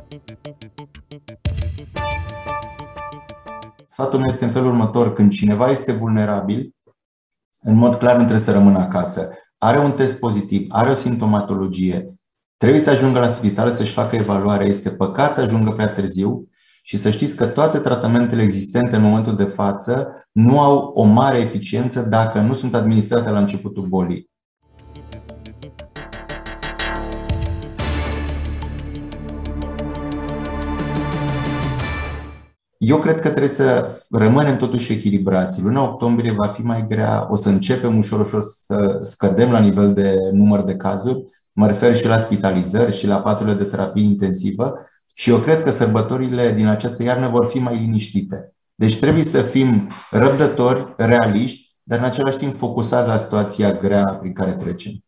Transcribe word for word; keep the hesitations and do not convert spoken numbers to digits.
Sfatul meu este în felul următor. Când cineva este vulnerabil, în mod clar nu trebuie să rămână acasă. Are un test pozitiv, are o simptomatologie, trebuie să ajungă la spital să-și facă evaluarea. Este păcat să ajungă prea târziu și să știți că toate tratamentele existente în momentul de față nu au o mare eficiență dacă nu sunt administrate la începutul bolii. Eu cred că trebuie să rămânem totuși echilibrați. Luna octombrie va fi mai grea, o să începem ușor, ușor să scădem la nivel de număr de cazuri. Mă refer și la spitalizări și la paturile de terapie intensivă și eu cred că sărbătorile din această iarnă vor fi mai liniștite. Deci trebuie să fim răbdători, realiști, dar în același timp focusați la situația grea prin care trecem.